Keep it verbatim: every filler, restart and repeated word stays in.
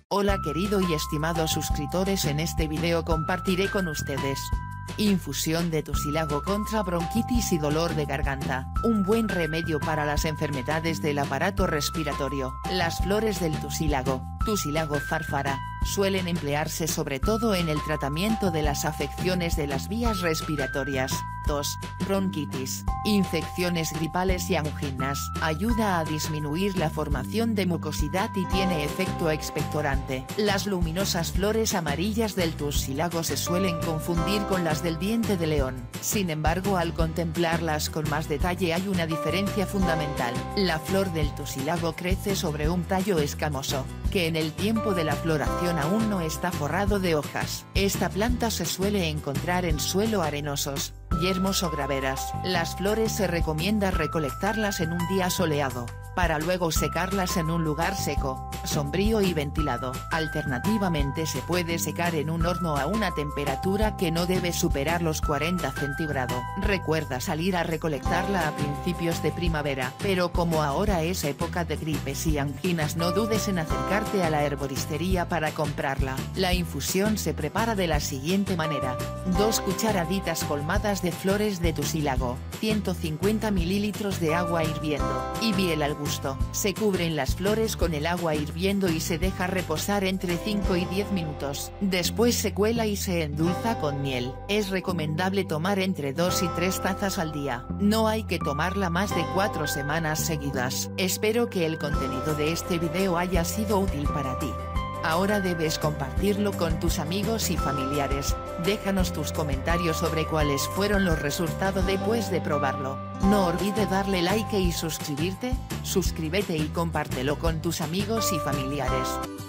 Hola querido y estimados suscriptores, en este video compartiré con ustedes infusión de tussilago contra bronquitis y dolor de garganta, un buen remedio para las enfermedades del aparato respiratorio. Las flores del tussilago, Tussilago farfara, suelen emplearse sobre todo en el tratamiento de las afecciones de las vías respiratorias, tos, bronquitis, infecciones gripales y anginas. Ayuda a disminuir la formación de mucosidad y tiene efecto expectorante. Las luminosas flores amarillas del tussilago se suelen confundir con las del diente de león. Sin embargo, al contemplarlas con más detalle hay una diferencia fundamental. La flor del tussilago crece sobre un tallo escamoso, que en el tiempo de la floración aún no está forrado de hojas. Esta planta se suele encontrar en suelo arenosos, yermos o graveras. Las flores se recomienda recolectarlas en un día soleado, para luego secarlas en un lugar seco, sombrío y ventilado. Alternativamente se puede secar en un horno a una temperatura que no debe superar los cuarenta centígrados. Recuerda salir a recolectarla a principios de primavera. Pero como ahora es época de gripes y anginas, no dudes en acercarte a la herboristería para comprarla. La infusión se prepara de la siguiente manera: dos cucharaditas colmadas de flores de tussilago, ciento cincuenta mililitros de agua hirviendo, y miel al gusto. Se cubren las flores con el agua hirviendo y se deja reposar entre cinco y diez minutos. Después se cuela y se endulza con miel. Es recomendable tomar entre dos y tres tazas al día. No hay que tomarla más de cuatro semanas seguidas. Espero que el contenido de este video haya sido útil para ti. Ahora debes compartirlo con tus amigos y familiares. Déjanos tus comentarios sobre cuáles fueron los resultados después de probarlo. No olvides darle like y suscribirte. Suscríbete y compártelo con tus amigos y familiares.